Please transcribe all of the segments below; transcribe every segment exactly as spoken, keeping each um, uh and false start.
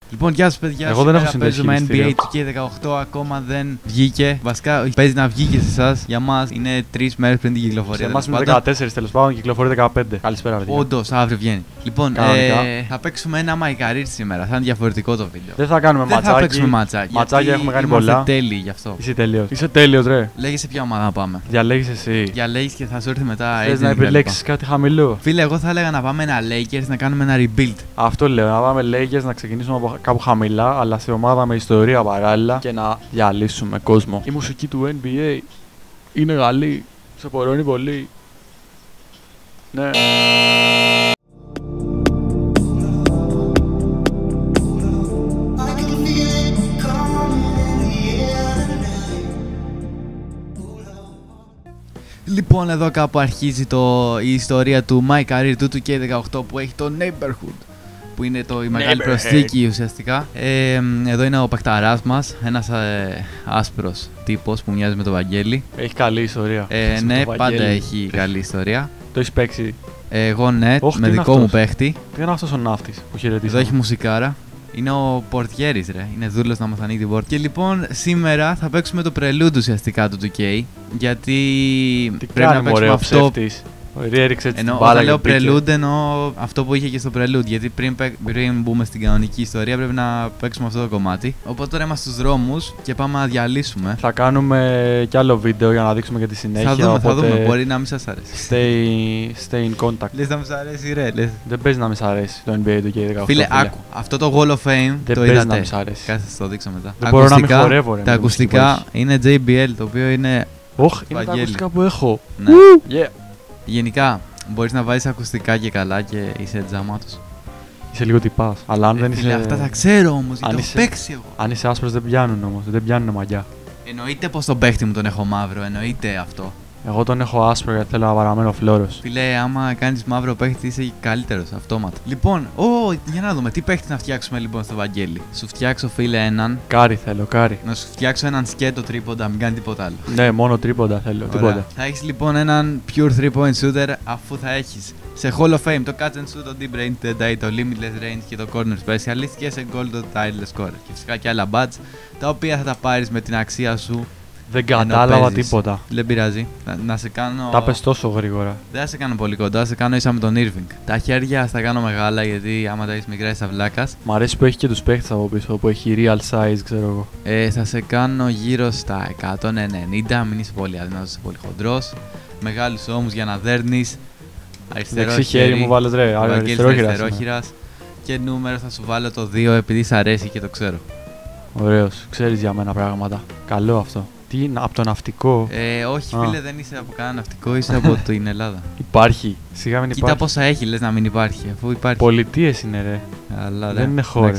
Λοιπόν, γεια σας παιδιά. Εγώ δεν έχω παίζουμε N B A συνδέσει. του κέι δεκαοκτώ, ακόμα δεν βγήκε. Βασικά, παίζει να βγει και σε εσάς. Για μας είναι τρεις μέρες πριν την κυκλοφορία. Σε εμάς είναι δεκατέσσερις τέλος πάντων, κυκλοφορεί δεκαπέντε. Καλησπέρα, παιδιά. Όντως, αύριο βγαίνει. Λοιπόν, Κανονικά. ε, θα παίξουμε ένα My Career σήμερα. Θα είναι διαφορετικό το βίντεο. Δεν θα κάνουμε Δεν ματσάκι. θα παίξουμε ματσάκι. Ματσάκια γιατί έχουμε κάνει είμαστε πολλά. τέλειοι γι' αυτό. Είσαι τέλειος. Είσαι τέλειος, ρε. Λέγε σε ποια ομάδα να πάμε. Διαλέγεις εσύ. Διαλέγεις και θα σου έρθει μετά. Θες agent να κτλ. επιλέξεις κάτι χαμηλό. Φίλε, εγώ θα έλεγα να πάμε ένα Lakers να κάνουμε ένα rebuild. Αυτό λέω. Να πάμε Lakers, να ξεκινήσουμε από κάπου χαμηλά, αλλά σε ομάδα με ιστορία παράλληλα και να διαλύσουμε κόσμο. Η μουσική του N B A είναι γαλλή. Σε πορώνει πολύ. Ναι. Λοιπόν, εδώ κάπου αρχίζει το, η ιστορία του My Career του του κέι δεκαοκτώ που έχει το Neighborhood, που είναι το, η μεγάλη προσθήκη ουσιαστικά. Ε, εδώ είναι ο παιχταράς μας, ένας ε, άσπρος τύπος που μοιάζει με τον Βαγγέλη. Έχει καλή ιστορία. Ε, Με ναι, το πάντα Βαγγέλη. έχει καλή ιστορία. Το έχει παίξει. Εγώ ναι, Όχ, τι με είναι δικό μου αυτός? παίχτη. Τι είναι αυτός ο ναύτης που χαιρετίζει. Εδώ έχει μουσικάρα. Είναι ο πορτιέρης ρε, είναι δούλος να μας ανοίγει την πόρτα. Και λοιπόν σήμερα θα παίξουμε το prelude ουσιαστικά του του κέι. Γιατί Τι πρέπει να κάνει, παίξουμε μωρέ, ο αυτό. ψεύτης. Έριξε την Ενώ μπάλα όταν και λέω μπήκε. prelude εννοώ αυτό που είχε και στο prelude. Γιατί πριν, παί- πριν μπούμε στην κανονική ιστορία πρέπει να παίξουμε αυτό το κομμάτι. Οπότε τώρα είμαστε στους δρόμους και πάμε να διαλύσουμε. Θα κάνουμε κι άλλο βίντεο για να δείξουμε και τη συνέχεια. Θα δούμε, θα οπότε δούμε. Μπορεί να μην σας αρέσει. Stay, stay in contact. Λες να μην σας αρέσει ρε, λες. Δεν παίζει να μη σ' αρέσει το N B A του κέι δεκαοκτώ. Φίλε, άκου. Αυτό το Wall of Fame Δεν το παίζει να είδατε. μη σ' αρέσει. Κάτσε, θα το δείξω μετά. Δεν μπορώ να μην Ακουστικά- χορεύω, ρε, με Τα τη μουσική που ακουστικά έχεις. είναι τζέι μπι ελ, το οποίο είναι. Όχ, είναι τα Βαγγέλη. ακουστικά που έχω. Ναι. Yeah. Γενικά, μπορείς να βάζεις ακουστικά και καλά και είσαι τζαμάτος. Είσαι λίγο τυπάς. Αλλά αν Ε, δεν φίλε, είσαι. αυτά τα ξέρω όμως, γιατί αν το έχω είσαι- παίξει εγώ. Αν είσαι άσπρος δεν πιάνουν όμως. Δεν πιάνουν μαγιά. Εννοείται πως τον παίχτη μου τον έχω μαύρο, εννοείται αυτό. Εγώ τον έχω άσπρο γιατί θέλω να παραμένω φλόρος. Φίλε, άμα κάνεις μαύρο παίχτη είσαι καλύτερος, αυτόματα. Λοιπόν, ω, για να δούμε, τι παίχτη να φτιάξουμε λοιπόν στο Βαγγέλη. Σου φτιάξω, φίλε, έναν. Κάρι θέλω, κάρι. Να σου φτιάξω έναν σκέτο τρίποντα, μην κάνει τίποτα άλλο. Ναι, μόνο τρίποντα θέλω. Ωραία. Τίποτα. Θα έχεις λοιπόν έναν pure three point shooter, αφού θα έχεις σε Hall of Fame το catch and shoot, το deep range, το die, το limitless range και το corner specialist, και σε gold το tireless scorer. Και φυσικά και άλλα badge, τα οποία θα τα πάρεις με την αξία σου. Δεν ενώ κατάλαβα παίζεις. τίποτα. Δεν πειράζει. Να, να σε κάνω. Τα πες τόσο γρήγορα. Δεν θα σε κάνω πολύ κοντά, θα σε κάνω ίσα με τον Irving. Τα χέρια θα τα κάνω μεγάλα, γιατί άμα τα έχεις μικρά είσαι αυλάκας. Μ' αρέσει που έχει και τους παίχτες από πίσω, που έχει real size, ξέρω εγώ. Ε, θα σε κάνω γύρω στα εκατόν ενενήντα, μην είσαι πολύ αδύνατος, είσαι πολύ χοντρός. Μεγάλους ώμους για να δέρνεις. Αριστερό Δεξί χέρι μου βάλες ρε, ο Βαγγέλης αριστερόχειρας είναι. αριστερόχειρας. Και νούμερο θα σου βάλω το δύο επειδή σ' αρέσει και το ξέρω. Ωραίος, ξέρεις για μένα πράγματα. Καλό αυτό. Τι είναι, από το ναυτικό Ε, όχι Α. φίλε, δεν είσαι από κανένα ναυτικό, είσαι από την Ελλάδα. υπάρχει. Σιγά μην Κοίτα υπάρχει. πόσα έχει, λες να μην υπάρχει, αφού υπάρχει. Πολιτείες είναι ρε. Αλλά δεν είναι χώρες.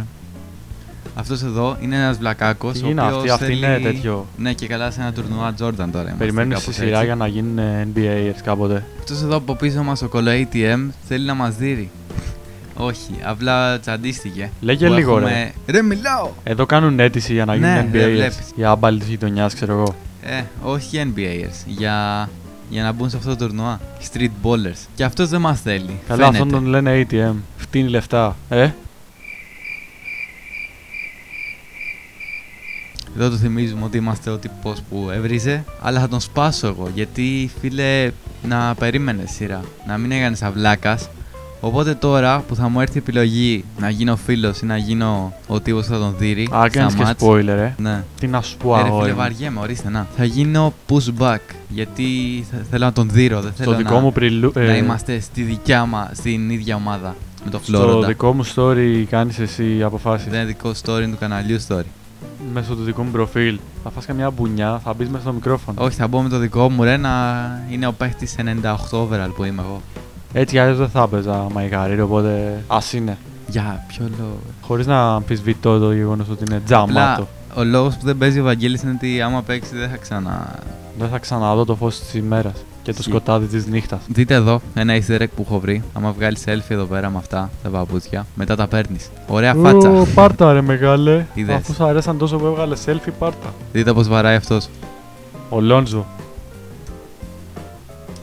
Αυτό εδώ είναι ένας βλακάκος. Τι ο είναι οποίος αυτή, αυτή είναι θέλει- τέτοιο. Ναι, και καλά σε ένα τουρνουά Jordan τώρα. είμαστε Περιμένουν κάπως στη σειρά έτσι. για να γίνουν N B Aers κάποτε. Αυτός εδώ από πίσω μας ο κολο έι τι εμ θέλει να μας δείρει. Όχι, απλά τσαντίστηκε. Λέγε Που λίγο, έχουμε- Ρε μιλάω! Εδώ κάνουν αίτηση για να Ναι, γίνουν N B δεν Aers. βλέπεις. Για άμπαλη της γειτονιάς, ξέρω εγώ. Ε, όχι N B Aers. Για, για να μπουν σε αυτό το τουρνουά. Street ballers. Και αυτός δεν μας θέλει. Καλά, αυτόν Φαίνεται. τον λένε έι τι εμ. Φτύνει λεφτά. Ε, Εδώ το θυμίζουμε ότι είμαστε ο τύπος που έβριζε. Αλλά θα τον σπάσω εγώ. Γιατί φίλε, να περίμενε σειρά. Να μην έκανες αυλάκας. Οπότε τώρα που θα μου έρθει η επιλογή να γίνω φίλος ή να γίνω ο τύπος που θα τον δείρει. α, κάνεις και μάτς, spoiler, ε. Ναι. Τι να σου πω, Ε, ρε φίλε, αγόρι μου. βαριέμαι, ορίστε να. Θα γίνω pushback. Γιατί θα- θέλω να τον δείρω. Δεν Στο θέλω δικό να, μου πριλου... να ε, είμαστε στη δικιά μα, στην ίδια ομάδα. Με το Στο Φλόροντα. δικό μου story κάνεις εσύ αποφάσεις. Δεν είναι δικό story, είναι του καναλιού story. Μέσω του δικού μου προφίλ. Θα φας καμιά μπουνιά, θα μπεις μέσα στο μικρόφωνο. Όχι, θα μπω με το δικό μου ρε να είναι ο παίχτης ενενήντα οκτώ overall που είμαι εγώ. Έτσι κι αλλιώς δεν θα έπαιζα My Career, οπότε ας είναι. Για ποιο λόγο. Χωρίς να αμφισβητώ το γεγονός ότι είναι τζαμάτο. Ο λόγος που δεν παίζει ο Βαγγέλης είναι ότι άμα παίξει δεν θα ξανά. Δεν θα ξαναδώ το φως της ημέρας και το Ισχύει. σκοτάδι της νύχτας. Δείτε εδώ ένα easter egg που έχω βρει. Άμα βγάλει selfie εδώ πέρα με αυτά τα παπούτσια, μετά τα παίρνει. Ωραία φάτσα. Ω, πάρτα ρε μεγάλε. Είδες. Αφού σου αρέσαν τόσο που έβγαλε selfie, πάρτα. Δείτε πως βαράει αυτός. Ο Λόντζο.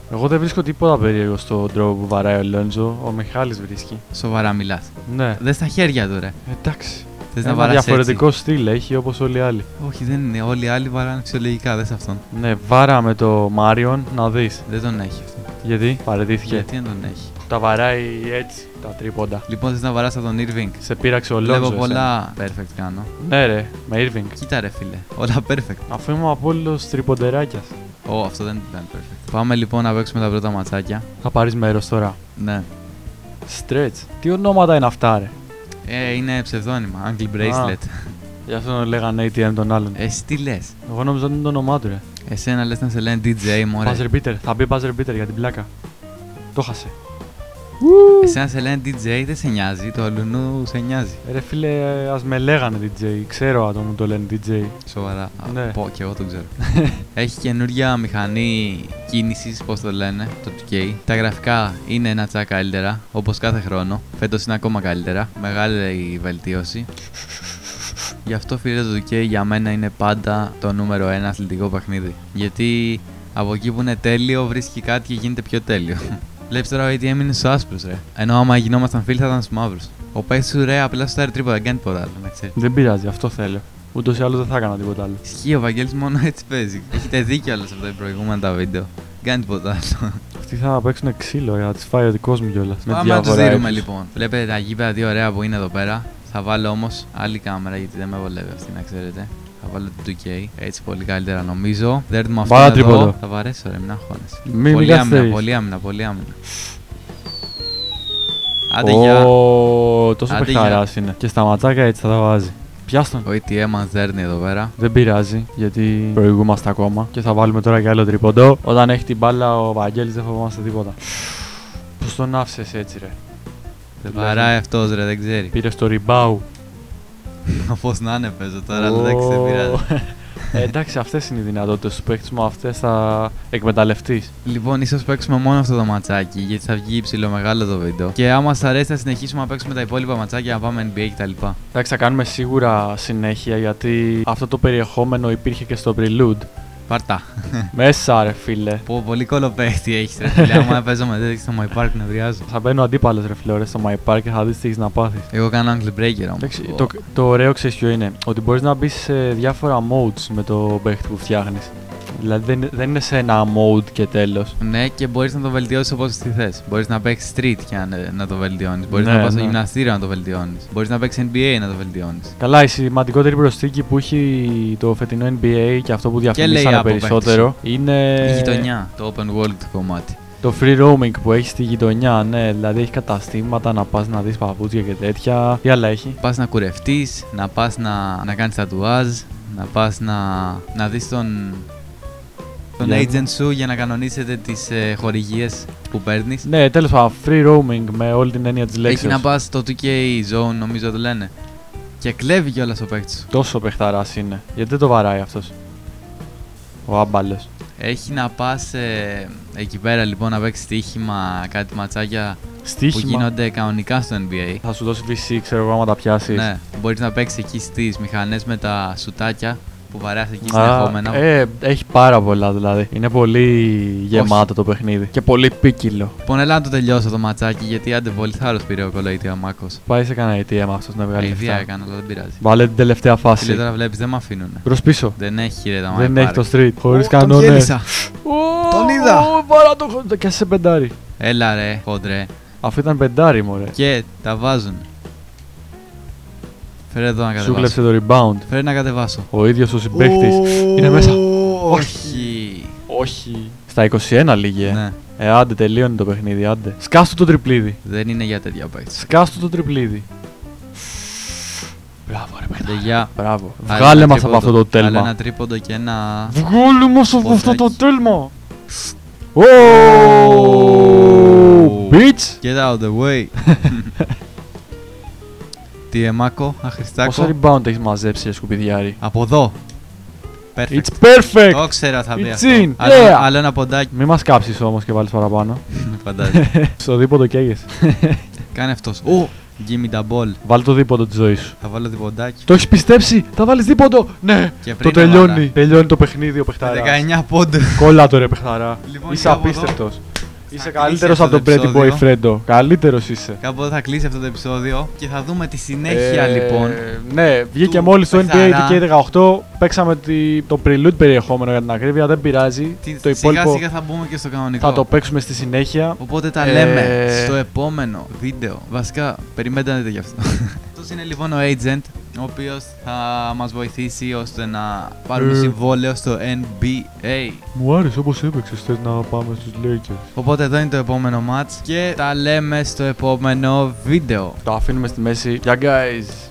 Εγώ δεν βρίσκω τίποτα περίεργο στον τρόπο που βαράει ο Λόντζο. Ο Μιχάλης βρίσκει. Σοβαρά μιλάς. Ναι. Δες τα χέρια του, ρε. Εντάξει. Θες να Ένα βαράς διαφορετικό έτσι. στυλ έχει όπως όλοι οι άλλοι. Όχι, δεν είναι. Όλοι οι άλλοι βαράνε φυσιολογικά, δες αυτόν. Ναι, βάρα με το Μάριον να δεις. Δεν τον έχει αυτό. Γιατί παραιτήθηκε. Γιατί δεν τον έχει. Τα βαράει έτσι τα τρίποντα. Λοιπόν, θες να βαράς από τον Irving. Σε πείραξε ο Βλέπω Λόντζο. πολλά perfect κάνω. Ναι, ρε, με Irving. Κοίτα, ρε φίλε. Όλα perfect. Αφού είμαι ο Απόλληλος τριποντεράκιας. Ω, αυτό δεν ήταν perfect. Πάμε λοιπόν να παίξουμε τα πρώτα ματσάκια. Θα πάρεις μέρος τώρα. Ναι. Stretch. Τι ονόματα είναι αυτά, ρε. Ε, είναι ψευδόνυμα. Ankle bracelet. Γι' αυτό λέγανε έι τι εμ τον άλλον. Εσύ τι λες. Εγώ νόμιζα ότι είναι το όνομά του, ρε. Εσένα λες να σε λένε ντι τζέι, μωρέ. Buzzer beater. Θα μπει buzzer beater για την πλάκα. Το χάσε. Εσένα σε λένε ντι τζέι, δεν σε νοιάζει. Το αλουνού σε νοιάζει. Ρε φίλε, ας με λέγανε ντι τζέι. Ξέρω άτομο μου το λένε ντι τζέι. Σοβαρά. Ναι. Πω, και εγώ το ξέρω. Έχει καινούργια μηχανή κίνησης, πώς το λένε, το του κέι. Τα γραφικά είναι ένα τσακ καλύτερα, όπως κάθε χρόνο. Φέτος είναι ακόμα καλύτερα. Μεγάλη η βελτίωση. Γι' αυτό, φίλε, το του κέι για μένα είναι πάντα το νούμερο ένα αθλητικό παιχνίδι. Γιατί από εκεί που είναι τέλειο βρίσκει κάτι και γίνεται πιο τέλειο. Βλέπεις τώρα ο έι τι εμ είναι στους άσπρους, ρε. Ενώ άμα γινόμασταν φίλοι θα ήταν στους μαύρους. Ο παίκτης σου, ρε, απλά στο τρίποτα, δεν κάνει τίποτα άλλο, να ξέρεις. Δεν πειράζει, αυτό θέλω. Ούτως ή άλλως δεν θα έκανα τίποτα άλλο. Ισχύει, ο Βαγγέλης μόνο έτσι παίζει. Έχετε δίκιο άλλος από τα προηγούμενα τα βίντεο. Δεν κάνει τίποτα άλλο. Αυτοί θα παίξουν ξύλο για να τις φάει ο δικός μου κιόλας. Με Πάμε να τους διάφορα δίνουμε ύψους. λοιπόν. Βλέπετε τα γήπεδα τι ωραία που είναι εδώ πέρα. Θα βάλω όμως άλλη κάμερα γιατί δεν με βολεύει αυτή, να ξέρετε. Θα βάλω το του κέι, έτσι πολύ καλύτερα νομίζω. Δέρνουμε αυτό Βάλα εδώ. τρίποντο. Θα βαρέσει, ωραία, μην αγχώνεσαι. Μην Πολύ μιλάς άμυνα, θέλεις. πολύ άμυνα, πολύ άμυνα. Άντε για. Ω, τόσο Άντε, παιχταράς είναι. Και στα ματσάκια έτσι θα τα βάζει. Πιάστον. Ο έι τι εμ μας δέρνει εδώ πέρα. Δεν πειράζει, γιατί προηγούμαστε ακόμα. Και θα βάλουμε τώρα κι άλλο τρίποντο. Όταν έχει την μπάλα ο Βαγγέλης δεν φοβόμαστε τίποτα. Πώς τον άφησες έτσι, ρε. Δεν Βαράει αυτός, ρε, δεν ξέρει. Πήρε το rebound. Πώς να είναι παίζω τώρα, αλλά δεν ξέρω, πειράζει. Ε, εντάξει, αυτές είναι οι δυνατότητες του παίκτης μου, αυτές θα εκμεταλλευτείς. Λοιπόν, ίσως παίξουμε μόνο αυτό το ματσάκι, γιατί θα βγει ψηλό μεγάλο το βίντεο. Και άμα σας αρέσει, θα συνεχίσουμε να παίξουμε τα υπόλοιπα ματσάκια, να πάμε εν μπι έι κτλ. Εντάξει, θα κάνουμε σίγουρα συνέχεια, γιατί αυτό το περιεχόμενο υπήρχε και στο Prelude. Πάρτα. Μέσα, ρε φίλε. Πω, πολύ κολοπαίχτη έχεις, ρε φίλε. Άμα παίζω με τέτοιο στο My Park, νευριάζω. Θα μπαίνω αντίπαλος, ρε φίλε, στο My Park και θα δεις τι έχεις να πάθεις. Εγώ κάνω ankle breaker όμως. Εντάξει, το, το ωραίο ξέρεις ποιο είναι. Ότι μπορείς να μπεις σε διάφορα modes με το παίχτη που φτιάχνεις. Δηλαδή δεν, δεν είναι σε ένα mode και τέλος. Ναι, και μπορείς να το βελτιώσεις όπως τη θες. Μπορείς να παίξεις street και να, να το βελτιώνεις. Μπορείς Ναι, να πας στο ναι. γυμναστήριο να το βελτιώνεις. Μπορείς να παίξεις εν μπι έι να το βελτιώνεις. Καλά, η σημαντικότερη προσθήκη που έχει το φετινό εν μπι έι και αυτό που λέει διαφημίσανε από περισσότερο είναι Η γειτονιά, το open world κομμάτι. το free roaming που έχει στη γειτονιά. Ναι, δηλαδή έχει καταστήματα να πας να δεις παπούτσια και τέτοια. Τι άλλα έχει. Πας να κουρευτείς, να πας να, να κάνεις τατουάζ, να πας να, να δεις τον, τον Για- agent σου για να κανονίσετε τις ε, χορηγίες που παίρνεις. Ναι, τέλος πάντων, free roaming με όλη την έννοια της Έχει λέξης. να πας στο του κέι zone, νομίζω το λένε. Και κλέβει κιόλας ο παίκτης σου. Τόσο παιχταράς είναι. Γιατί δεν το βαράει αυτός. Ο άμπαλος. Έχει να πας ε, εκεί πέρα λοιπόν να παίξεις στοίχημα, κάτι ματσάκια που Στοίχημα. γίνονται κανονικά στο εν μπι έι. Θα σου δώσει βι σι, ξέρω εγώ, άμα τα πιάσεις. Ναι, μπορείς να παίξεις εκεί στις μηχανές με τα σουτάκια που βαράς εκεί Α, συνεχόμενα. ε, έχει πάρα πολλά δηλαδή. Είναι πολύ γεμάτο το παιχνίδι. Και πολύ πίκυλο. Λοιπόν, έλα να το τελειώσω το ματσάκι γιατί άντε πολύ θάρρος πήρε ο κολοϊτή ο Μάκος. Πάει σε κανένα έι τι εμ αυτός να βγάλει Ιδία λεφτά. έκανα, αλλά δεν πειράζει. Βάλε την τελευταία Φίλε, φάση. τώρα βλέπεις δεν με αφήνουνε. Προς πίσω. Δεν έχει ρε τα Δεν My έχει Park. το street. Χωρίς Ω, τον κανόνες. γέλησα. Τον είδα. Πάρα το και σε πεντάρι. Έλα ρε, χόντρε. Αυτό ήταν πεντάρι, μωρέ. Και τα βάζουν. Φέρε εδώ να Σου κατεβάσω. κλέψε το rebound. Φέρε να κατεβάσω. Ο ίδιος ο συμπαίκτης. Είναι μέσα. Όχι. Όχι. Στα είκοσι ένα λίγε. ε. Ναι, Ε, άντε, τελείωνε το παιχνίδι, άντε. Σκάστο το τριπλίδι. δεν είναι για τέτοια παίκτης. Σκάστο το τριπλίδι. Μπράβο, ρε παιδί. Άντε, γεια. Μπράβο. Άλλο Βγάλε ένα μας από τρίποντο. αυτό το Άλλο ένα τέλμα. τρίποντο και ένα... Βγάλε μας από αυτό το Ποδάκι. τέλμα. Ω, Oh. bitch. Get out the way. Τι εμάκο, αχριστάκο. Πόσα rebound έχεις μαζέψει, ρε σκουπιδιάρη. Από εδώ. Perfect. It's perfect. Το ξέρα θα μπει It's αυτό. in. Άλλο, Yeah. άλλο ένα ποντάκι. Μη μας κάψεις όμως και βάλεις παραπάνω. Φαντάζομαι. Στο δίποτο καίγεσαι. Κάνε αυτός. Ω, Give me the ball. Βάλ το δίποντο τη ζωή σου. Θα βάλω διποντάκι. Το έχει πιστέψει, θα βάλει δίποντο! Ναι! Και Το πριν τελειώνει. έβαλα. Τελειώνει το παιχνίδι ο παιχταράς. δεκαεννιά πόντους. Κόλλα το ρε παιχταρά. Λοιπόν, Είσαι και από εδώ απίστευτος. Είσαι κλείσει καλύτερος αυτό από το τον Pretty Boy επεισόδιο. Fredo. Καλύτερος είσαι. Κάπου εδώ θα κλείσει αυτό το επεισόδιο και θα δούμε τη συνέχεια λοιπόν. Ναι, βγήκε του μόλις το N B A παιχταρά. δύο κέι δεκαοκτώ. Παίξαμε τη- το prelude περιεχόμενο για την ακρίβεια. Δεν πειράζει. Τι- Το σιγά υπόλοιπο σιγά θα μπούμε και στο κανονικό. θα το παίξουμε στη συνέχεια. Οπότε τα Ε, λέμε στο επόμενο βίντεο. Βασικά, περιμένετε να δείτε γι' αυτό. Αυτός είναι λοιπόν ο Agent, ο οποίος θα μας βοηθήσει ώστε να πάρουμε Ε. συμβόλαιο στο N B A. Μου άρεσε όπως έπαιξες. Θες να πάμε στους Lakers. Οπότε εδώ είναι το επόμενο match και τα λέμε στο επόμενο βίντεο. Το αφήνουμε στη μέση. Γεια guys.